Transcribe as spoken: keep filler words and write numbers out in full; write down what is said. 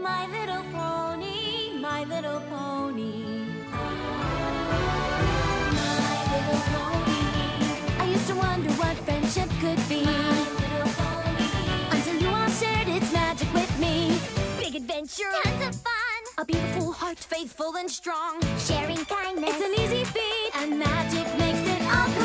My little pony, my little pony. My little pony. I used to wonder what friendship could be. My little pony. Until you all shared its magic with me. Big adventure, tons of fun. A beautiful heart, faithful and strong. Sharing kindness, it's an easy feat, and magic makes it all.